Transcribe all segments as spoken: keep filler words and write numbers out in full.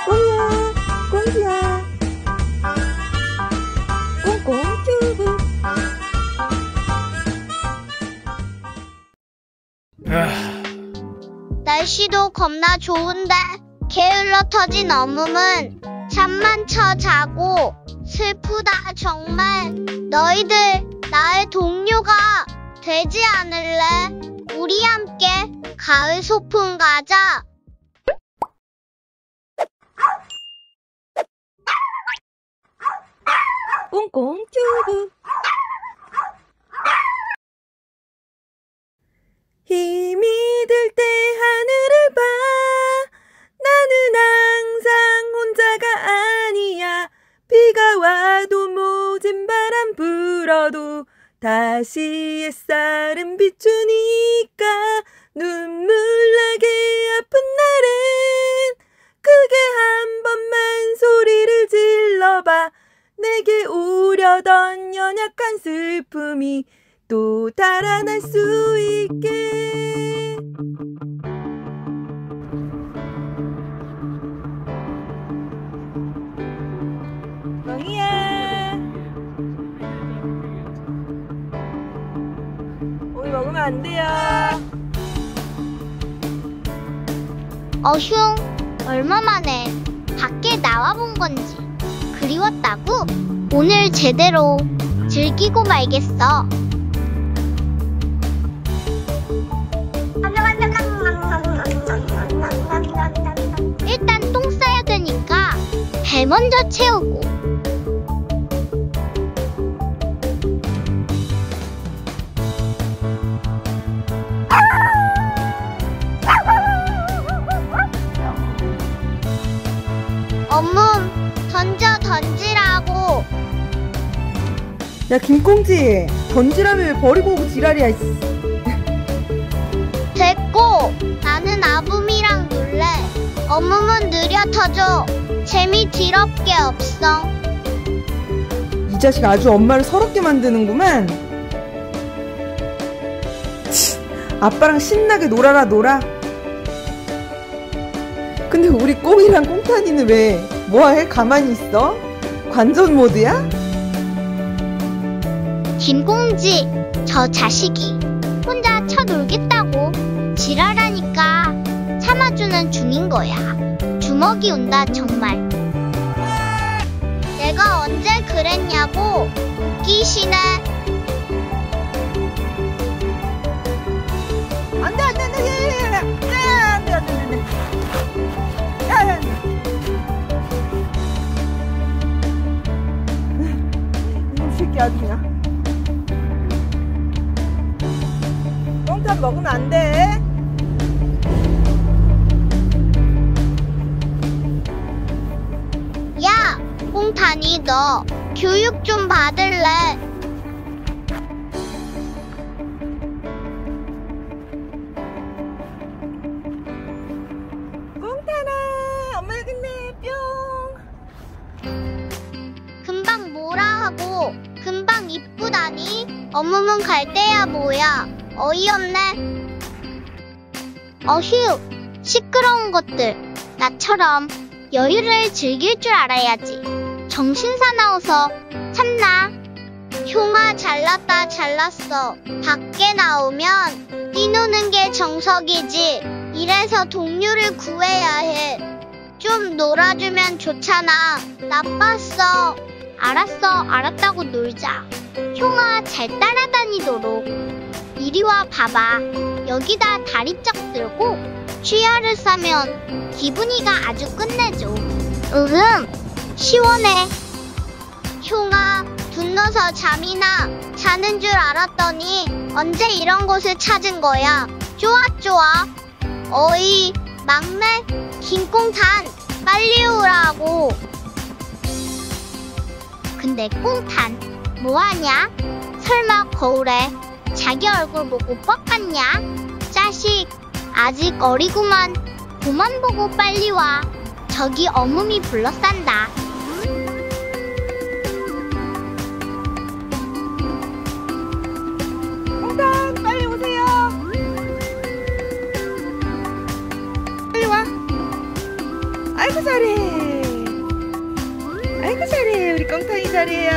꽁이야, 꽁지야. 꽁꽁 튜브. 날씨도 겁나 좋은데 게을러 터진 어묵은 잠만 쳐 자고 슬프다 정말. 너희들 나의 동료가 되지 않을래? 우리 함께 가을 소풍 가자. 꽁꽁 튜브. 힘이 들 때 하늘을 봐. 나는 항상 혼자가 아니야. 비가 와도 모진 바람 불어도 다시 햇살은 비추니까. 눈물 나게 아픈 날엔 크게 한 번만 소리를 질러봐. 내게 오려던 연약한 슬픔이 또 달아날 수 있게. 멍이야, 오이 먹으면 안 돼요. 어휴, 얼마 만에 밖에 나와본 건지 그리웠다고? 오늘 제대로 즐기고 말겠어. 일단 똥 싸야 되니까 배 먼저 채우고. 어묵 던져 던지라고. 야 김꽁지, 던지라며 왜 버리고 오고 지랄이야. 됐고, 나는 아붐이랑 놀래. 어묵은 느려 터져. 재미 뒤럽게 없어. 이 자식 아주 엄마를 서럽게 만드는구만. 치, 아빠랑 신나게 놀아라 놀아. 근데 우리 꽁이랑 꽁탄이는 왜 뭐해? 가만히 있어? 관전 모드야? 김꽁지, 저 자식이 혼자 쳐놀겠다고 지랄하니까 참아주는 중인 거야. 주먹이 온다 정말. 내가 언제 그랬냐고. 웃기시네. 안돼 안돼 안돼 안돼 안돼 안돼. 야야. 이 새끼 아주 그냥. 꽁탄 먹으면 안 돼. 야, 꽁탄이 너 교육 좀 받을래? 꽁탄아, 엄마 여기 있네. 뿅. 금방 뭐라 하고 금방 이쁘다니. 어묵은 갈 때야 뭐야. 어이없네. 어휴, 시끄러운 것들. 나처럼 여유를 즐길 줄 알아야지. 정신 사나워서 참나. 흉아 잘났다 잘났어. 밖에 나오면 뛰노는 게 정석이지. 이래서 동료를 구해야 해. 좀 놀아주면 좋잖아. 나빴어. 알았어, 알았다고 놀자. 흉아 잘 따라다니도록. 이리 와 봐봐. 여기다 다리 쩍 들고 취하를 싸면 기분이가 아주 끝내줘. 으흠, 시원해. 흉아, 눈 넣어서 잠이나 자는 줄 알았더니 언제 이런 곳을 찾은 거야. 좋아 좋아. 어이, 막내 김꽁탄, 빨리 오라고. 근데 꽁탄 뭐하냐? 설마 거울에 자기 얼굴 보고 뻑갔냐? 자식, 아직 어리구만. 그만 보고 빨리 와. 저기 어묵이 불러싼다. 꽁탄 빨리 오세요. 빨리 와. 아이고 잘해. 아이고 잘해. 우리 꽁탄이 잘해요.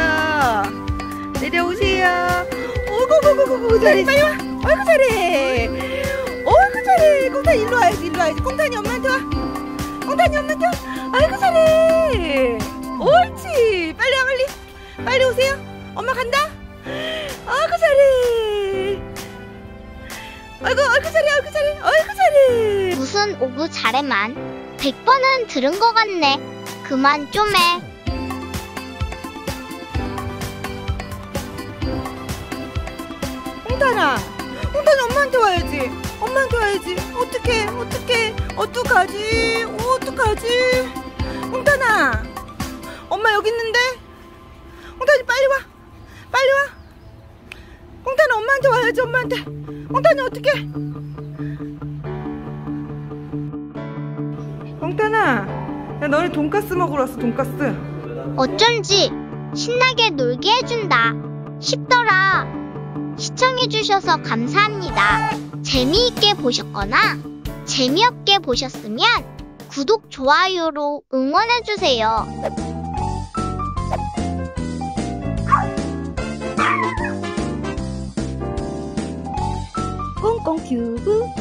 내려오세요. 오고고고고고 잘해. 빨리 와. 아이고 잘해. 어이구 잘해. 꽁탄이 일로 와야지. 일로 와야지. 꽁탄이 엄마한테 와. 꽁탄이 엄마한테 와. 아이고 잘해. 옳지. 빨리 와 빨리. 빨리 오세요. 엄마 간다. 아이고 잘해. 아이고 아이고 잘해. 아이고 잘해. 아이고 잘해. 무슨 오구 잘해만 백 번은 들은 것 같네. 그만 좀 해. 꽁탄아, 꽁탄이 엄마한테 와야지. 엄마한테 와야지. 어떡해, 어떡해, 어떡하지, 어떡하지. 꽁탄아, 엄마 여기 있는데. 꽁탄이 빨리 와, 빨리 와. 꽁탄아 엄마한테 와야지. 엄마한테. 꽁탄이 어떡해. 꽁탄아, 야 너네 돈가스 먹으러 왔어. 돈가스. 어쩐지 신나게 놀게 해준다 싶더라. 시청해주셔서 감사합니다. 재미있게 보셨거나 재미없게 보셨으면 구독, 좋아요로 응원해주세요. 꽁꽁 튜브